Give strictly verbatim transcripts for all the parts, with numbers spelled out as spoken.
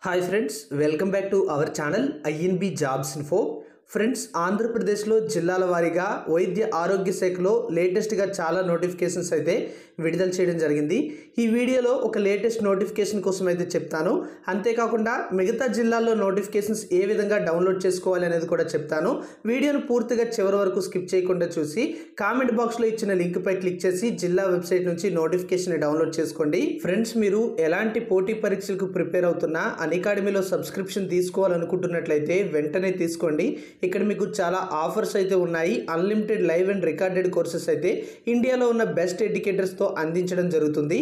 Hi friends, welcome back to our channel INB jobs info. Friends, ఆంధ్రప్రదేశ్లో జిల్లాల వారీగా వైద్య ఆరోగ్య శాఖలో లేటెస్ట్గా చాలా నోటిఫికేషన్స్ అయితే విడుదల చేయడం జరిగింది. ఈ వీడియోలో ఒక లేటెస్ట్ నోటిఫికేషన్ కోసం అయితే చెప్తాను. అంతేకాకుండా మిగతా జిల్లాల్లో నోటిఫికేషన్స్ ఏ విధంగా డౌన్లోడ్ చేసుకోవాలి అనేది కూడా చెప్తాను. వీడియోను పూర్తిగా చివరి వరకు స్కిప్ చేయకుండా చూసి కామెంట్ బాక్స్లో ఇచ్చిన లింక్ పై క్లిక్ చేసి జిల్లా వెబ్సైట్ నుంచి నోటిఫికేషన్ డౌన్లోడ్ చేసుకోండి. ఫ్రెండ్స్, మీరు ఎలాంటి పోటీ పరీక్షలకు ప్రిపేర్ అవుతున్నా అకాడమీలో సబ్స్క్రిప్షన్ తీసుకోవాలనుకుంటున్నట్లయితే వెంటనే తీసుకోండి. ఇక్కడ మీకు చాలా ఆఫర్స్ అయితే ఉన్నాయి. Unlimited live and recorded courses అయితే ఇండియాలో ఉన్న బెస్ట్ ఎడ్యుకేటర్స్తో అందించడం జరుగుతుంది.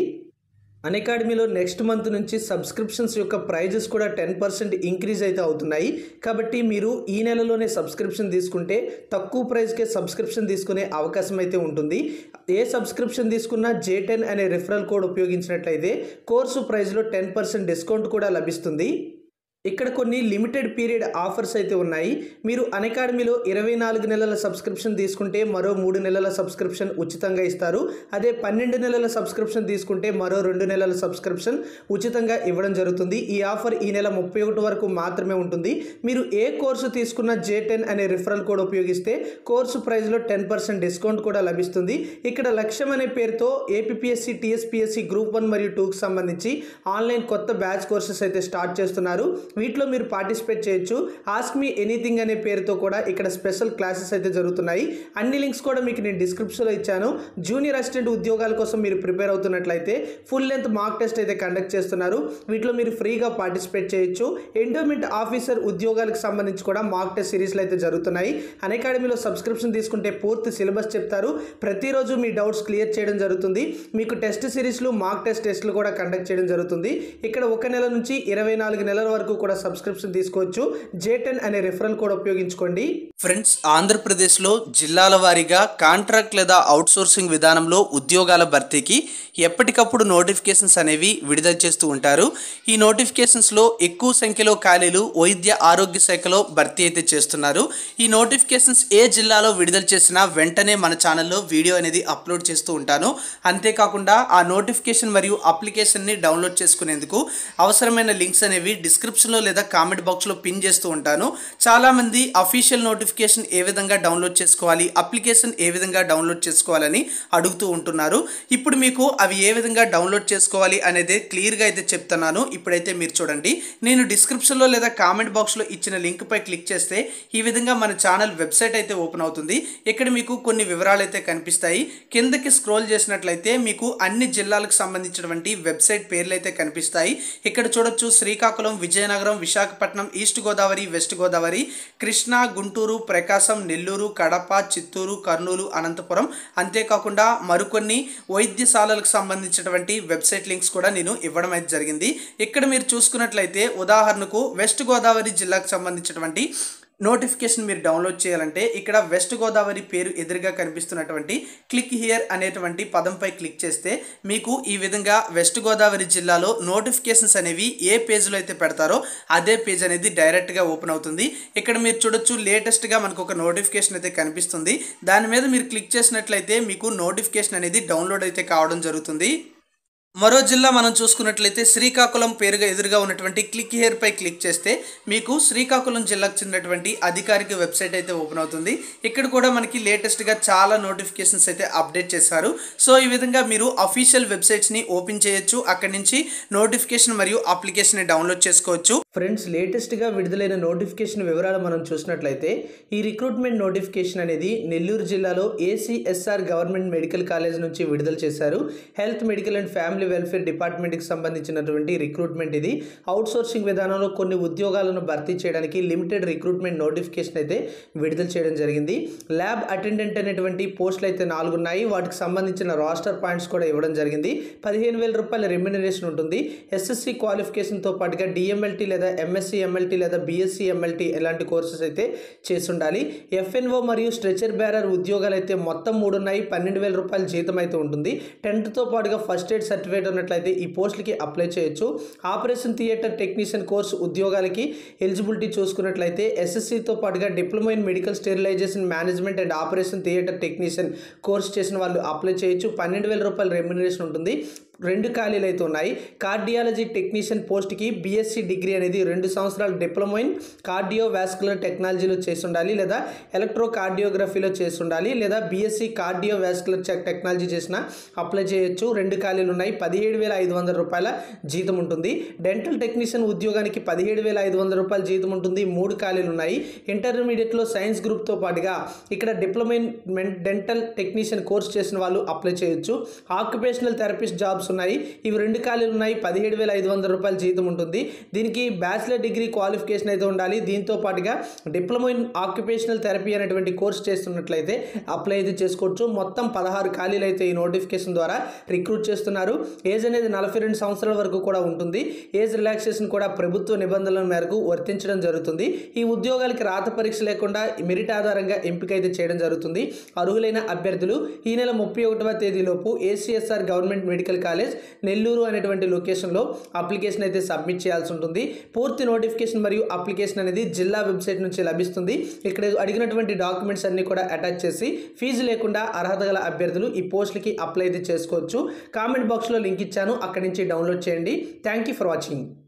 అకాడమీలో నెక్స్ట్ మంత్ నుంచి సబ్స్క్రిప్షన్స్ యొక్క ప్రైజెస్ కూడా టెన్ పర్సెంట్ ఇంక్రీజ్ అయితే అవుతున్నాయి. కాబట్టి మీరు ఈ నెలలోనే సబ్స్క్రిప్షన్ తీసుకుంటే తక్కువ ప్రైస్కే సబ్స్క్రిప్షన్ తీసుకునే అవకాశం అయితే ఉంటుంది. ఏ సబ్స్క్రిప్షన్ తీసుకున్నా జే టెన్ అనే రిఫరల్ కోడ్ ఉపయోగించినట్లయితే కోర్సు ప్రైస్లో టెన్ పర్సెంట్ డిస్కౌంట్ కూడా లభిస్తుంది. ఇక్కడ కొన్ని లిమిటెడ్ పీరియడ్ ఆఫర్స్ అయితే ఉన్నాయి. మీరు అకాడమీలో ఇరవై నాలుగు నెలల సబ్స్క్రిప్షన్ తీసుకుంటే మరో మూడు నెలల సబ్స్క్రిప్షన్ ఉచితంగా ఇస్తారు. అదే పన్నెండు నెలల సబ్స్క్రిప్షన్ తీసుకుంటే మరో రెండు నెలల సబ్స్క్రిప్షన్ ఉచితంగా ఇవ్వడం జరుగుతుంది. ఈ ఆఫర్ ఈ నెల ముప్పై ఒకటి వరకు మాత్రమే ఉంటుంది. మీరు ఏ కోర్సు తీసుకున్న జే టెన్ అనే రిఫరల్ కోడ్ ఉపయోగిస్తే కోర్సు ప్రైస్లో టెన్ పర్సెంట్ డిస్కౌంట్ కూడా లభిస్తుంది. ఇక్కడ లక్ష్యం అనే పేరుతో ఏపీపీఎస్సీ, టీఎస్పీఎస్సీ గ్రూప్ వన్ మరియు టూకి సంబంధించి ఆన్లైన్ కొత్త బ్యాచ్ కోర్సెస్ అయితే స్టార్ట్ చేస్తున్నారు. వీటిలో మీరు పార్టిసిపేట్ చేయొచ్చు. ఆస్క్ మీ ఎనీథింగ్ అనే పేరుతో కూడా ఇక్కడ స్పెషల్ క్లాసెస్ అయితే జరుగుతున్నాయి. అన్ని లింక్స్ కూడా మీకు నేను డిస్క్రిప్షన్లో ఇచ్చాను. జూనియర్ అసిస్టెంట్ ఉద్యోగాల కోసం మీరు ప్రిపేర్ అవుతున్నట్లయితే ఫుల్ లెంత్ మాక్ టెస్ట్ అయితే కండక్ట్ చేస్తున్నారు. వీటిలో మీరు ఫ్రీగా పార్టిసిపేట్ చేయొచ్చు. ఎండోమెంట్ ఆఫీసర్ ఉద్యోగాలకు సంబంధించి కూడా మాక్ టెస్ట్ సిరీస్లు అయితే జరుగుతున్నాయి. అకాడమీలో సబ్స్క్రిప్షన్ తీసుకుంటే పూర్తి సిలబస్ చెప్తారు. ప్రతిరోజు మీ డౌట్స్ క్లియర్ చేయడం జరుగుతుంది. మీకు టెస్ట్ సిరీస్లు, మాక్ టెస్ట్ టెస్ట్లు కూడా కండక్ట్ చేయడం జరుగుతుంది. ఇక్కడ ఒక నెల నుంచి ఇరవై నాలుగు నెలల వరకు కూడా సబ్స్క్రిప్షన్ తీసుకోవచ్చు. జే టెన్ అనే రిఫరల్ కోడ్ ఉపయోగించుకోండి. ఫ్రెండ్స్, ఆంధ్రప్రదేశ్లో జిల్లాల వారీగా కాంట్రాక్ట్ లేదా అవుట్సోర్సింగ్ విధానంలో ఉద్యోగాల భర్తీకి ఎప్పటికప్పుడు నోటిఫికేషన్స్ అనేవి విడుదల చేస్తూ ఉంటారు. ఈ నోటిఫికేషన్స్లో ఎక్కువ సంఖ్యలో ఖాళీలు వైద్య ఆరోగ్య శాఖలో భర్తీ అయితే చేస్తున్నారు. ఈ నోటిఫికేషన్స్ ఏ జిల్లాలో విడుదల చేసినా వెంటనే మన ఛానల్లో వీడియో అనేది అప్లోడ్ చేస్తూ ఉంటాను. అంతేకాకుండా ఆ నోటిఫికేషన్ మరియు అప్లికేషన్ని డౌన్లోడ్ చేసుకునేందుకు అవసరమైన లింక్స్ అనేవి డిస్క్రిప్షన్లో లేదా కామెంట్ బాక్స్లో పిన్ చేస్తూ ఉంటాను. చాలామంది అఫీషియల్ నోటిఫికేషన్ ఏ విధంగా డౌన్లోడ్ చేసుకోవాలి, అప్లికేషన్ ఏ విధంగా డౌన్లోడ్ చేసుకోవాలని అడుగుతూ ఉంటున్నారు. ఇప్పుడు మీకు అవి ఏ విధంగా డౌన్లోడ్ చేసుకోవాలి అనేది క్లియర్గా అయితే చెప్తున్నాను. ఇప్పుడైతే మీరు చూడండి. నేను డిస్క్రిప్షన్లో లేదా కామెంట్ బాక్స్లో ఇచ్చిన లింక్ పై క్లిక్ చేస్తే ఈ విధంగా మన ఛానల్ వెబ్సైట్ అయితే ఓపెన్ అవుతుంది. ఇక్కడ మీకు కొన్ని వివరాలు అయితే కనిపిస్తాయి. కిందకి స్క్రోల్ చేసినట్లయితే మీకు అన్ని జిల్లాలకు సంబంధించినటువంటి వెబ్సైట్ పేర్లు అయితే కనిపిస్తాయి. ఇక్కడ చూడొచ్చు శ్రీకాకుళం, విజయనగరం, విశాఖపట్నం, ఈస్ట్ గోదావరి, వెస్ట్ గోదావరి, కృష్ణా, గుంటూరు, ప్రకాశం, నెల్లూరు, కడప, చిత్తూరు, కర్నూలు, అనంతపురం, అంతేకాకుండా మరికొన్ని వైద్యశాలలకు సంబంధించినటువంటి వెబ్సైట్ లింక్స్ కూడా నేను ఇవ్వడం అయితే జరిగింది. ఇక్కడ మీరు చూసుకున్నట్లయితే ఉదాహరణకు వెస్ట్ గోదావరి జిల్లాకు సంబంధించినటువంటి నోటిఫికేషన్ మీరు డౌన్లోడ్ చేయాలంటే ఇక్కడ వెస్ట్ గోదావరి పేరు ఎదురుగా కనిపిస్తున్నటువంటి క్లిక్ హియర్ అనేటువంటి పదంపై క్లిక్ చేస్తే మీకు ఈ విధంగా వెస్ట్ గోదావరి జిల్లాలో నోటిఫికేషన్స్ అనేవి ఏ పేజ్లో అయితే పెడతారో అదే పేజ్ అనేది డైరెక్ట్గా ఓపెన్ అవుతుంది. ఇక్కడ మీరు చూడొచ్చు, లేటెస్ట్గా మనకు ఒక నోటిఫికేషన్ అయితే కనిపిస్తుంది. దాని మీద మీరు క్లిక్ చేసినట్లయితే మీకు నోటిఫికేషన్ అనేది డౌన్లోడ్ అయితే కావడం జరుగుతుంది. మరో జిల్లా మనం చూసుకున్నట్లయితే శ్రీకాకుళం పేరుగా ఎదురుగా ఉన్నటువంటి క్లిక్ హియర్ పై క్లిక్ చేస్తే మీకు శ్రీకాకుళం జిల్లాకు చెందినటువంటి అధికారిక వెబ్సైట్ అయితే ఓపెన్ అవుతుంది. ఇక్కడ కూడా మనకి లేటెస్ట్గా చాలా నోటిఫికేషన్స్ అయితే అప్డేట్ చేశారు. సో ఈ విధంగా మీరు అఫీషియల్ వెబ్సైట్స్ని ఓపెన్ చేయొచ్చు. అక్కడి నుంచి నోటిఫికేషన్ మరియు అప్లికేషన్ డౌన్లోడ్ చేసుకోవచ్చు. ఫ్రెండ్స్, లేటెస్ట్గా విడుదలైన నోటిఫికేషన్ వివరాలు మనం చూసినట్లయితే ఈ రిక్రూట్మెంట్ నోటిఫికేషన్ అనేది నెల్లూరు జిల్లాలో ఏసీఎస్ఆర్ గవర్నమెంట్ మెడికల్ కాలేజ్ నుంచి విడుదల చేశారు. Health, medical and family welfare డిపార్ట్మెంట్కి సంబంధించినటువంటి రిక్రూట్మెంట్ ఇది. అవుట్సోర్సింగ్ విధానంలో కొన్ని ఉద్యోగాలను భర్తీ చేయడానికి లిమిటెడ్ రిక్రూట్మెంట్ నోటిఫికేషన్ అయితే విడుదల చేయడం జరిగింది. ల్యాబ్ అటెండెంట్ అనేటువంటి పోస్టులు అయితే నాలుగు ఉన్నాయి. వాటికి సంబంధించిన రాస్టర్ పాయింట్స్ కూడా ఇవ్వడం జరిగింది. పదిహేను వేల రూపాయల రెమ్యునరేషన్ ఉంటుంది. ఎస్ఎస్సి క్వాలిఫికేషన్తో పాటుగా డిఎంఎల్టీ లేదా ఎంఎస్సి ఎంఎల్టీ లేదా బిఎస్సి ఎంఎల్టీ ఇలాంటి కోర్సెస్ అయితే చేసి ఉండాలి. ఎఫ్ఎన్ఓ మరియు స్ట్రెచర్ బ్యారర్ ఉద్యోగాలు అయితే మొత్తం మూడు ఉన్నాయి. పన్నెండు వేల రూపాయల జీతం అయితే ఉంటుంది. టెన్త్తో పాటుగా ఫస్ట్ ఎయిడ్ సర్టిఫికేట్ ఉన్నట్లయితే ఈ పోస్టులకి అప్లై చేయొచ్చు. ఆపరేషన్ థియేటర్ టెక్నీషియన్ కోర్సు ఉద్యోగాలకి ఎలిజిబిలిటీ చూసుకున్నట్లయితే ఎస్ఎస్సితో పాటుగా diploma in medical sterilisation management and operation theatre technician course చేసిన వాళ్ళు అప్లై చేయొచ్చు. పన్నెండు వేల రూపాయల రెమ్యునరేషన్ ఉంటుంది. రెండు ఖాళీలు అయితే ఉన్నాయి. కార్డియాలజీ టెక్నీషియన్ పోస్ట్కి బీఎస్సీ డిగ్రీ అనేది రెండు సంవత్సరాలు డిప్లొమా ఇన్ కార్డియోవాస్కులర్ టెక్నాలజీలో చేసి ఉండాలి, లేదా ఎలక్ట్రో కార్డియోగ్రఫీలో చేసి ఉండాలి, లేదా బీఎస్సీ కార్డియోవాస్కులర్ టెక్నాలజీ చేసిన అప్లై చేయొచ్చు. రెండు ఖాళీలు ఉన్నాయి. పదిహేడు వేల ఐదు వందల రూపాయల జీతం ఉంటుంది. డెంటల్ టెక్నీషియన్ ఉద్యోగానికి పదిహేడు వేల ఐదు వందల రూపాయల జీతం ఉంటుంది. మూడు ఖాళీలు ఉన్నాయి. ఇంటర్మీడియట్లో సైన్స్ గ్రూప్తో పాటుగా ఇక్కడ diploma in dental technician course చేసిన వాళ్ళు అప్లై చేయొచ్చు. ఆక్యుపేషనల్ థెరపిస్ట్ జాబ్స్ ఉన్నాయి. ఇవి రెండు ఖాళీలు ఉన్నాయి. పదిహేడు వేల ఐదు వందల రూపాయల జీతం ఉంటుంది. దీనికి బ్యాచిలర్ డిగ్రీ క్వాలిఫికేషన్ అయితే ఉండాలి. దీంతో పాటుగా డిప్లొమా ఇన్ ఆక్యుపేషనల్ థెరపీ అనేటువంటి కోర్స్ చేస్తున్నట్లయితే అప్లై అయితే చేసుకోవచ్చు. మొత్తం పదహారు ఖాళీలు అయితే ఈ నోటిఫికేషన్ ద్వారా రిక్రూట్ చేస్తున్నారు. ఏజ్ అనేది నలభై రెండు సంవత్సరాల వరకు కూడా ఉంటుంది. ఏజ్ రిలాక్సేషన్ కూడా ప్రభుత్వ నిబంధనల మేరకు వర్తించడం జరుగుతుంది. ఈ ఉద్యోగాలకి రాత పరీక్ష లేకుండా మెరిట్ ఆధారంగా ఎంపిక అయితే చేయడం జరుగుతుంది. అర్హులైన అభ్యర్థులు ఈ నెల ముప్పై ఒకటవ తేదీలోపు ACSR government medical college Nellore అనేటువంటి లొకేషన్లో అప్లికేషన్ అయితే సబ్మిట్ చేయాల్సి ఉంటుంది. పూర్తి నోటిఫికేషన్ మరియు అప్లికేషన్ అనేది జిల్లా వెబ్సైట్ నుంచి లభిస్తుంది. ఇక్కడ అడిగినటువంటి డాక్యుమెంట్స్ అన్ని కూడా అటాచ్ చేసి ఫీజు లేకుండా అర్హత గల అభ్యర్థులు ఈ పోస్టులకి అప్లై అయితే చేసుకోవచ్చు. కామెంట్ బాక్స్లో లింక్ ఇచ్చాను, అక్కడి నుంచి డౌన్లోడ్ చేయండి. Thank you for watching.